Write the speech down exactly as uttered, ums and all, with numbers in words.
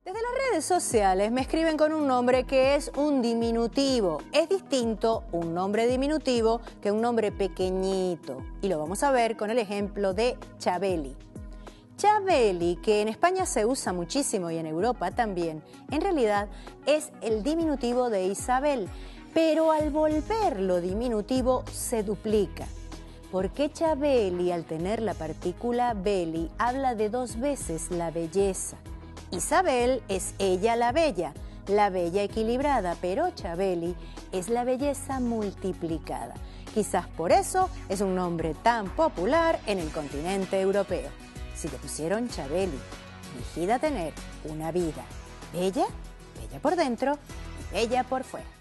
Desde las redes sociales me escriben con un nombre que es un diminutivo. Es distinto un nombre diminutivo que un nombre pequeñito. Y lo vamos a ver con el ejemplo de Chabeli. Chabeli, que en España se usa muchísimo y en Europa también, en realidad es el diminutivo de Isabel, pero al volverlo diminutivo se duplica. Porque Chabeli, al tener la partícula beli, habla de dos veces la belleza. Isabel es ella la bella, la bella equilibrada, pero Chabeli es la belleza multiplicada. Quizás por eso es un nombre tan popular en el continente europeo. Si te pusieron Chabeli, dirigida a tener una vida bella, bella por dentro y bella por fuera.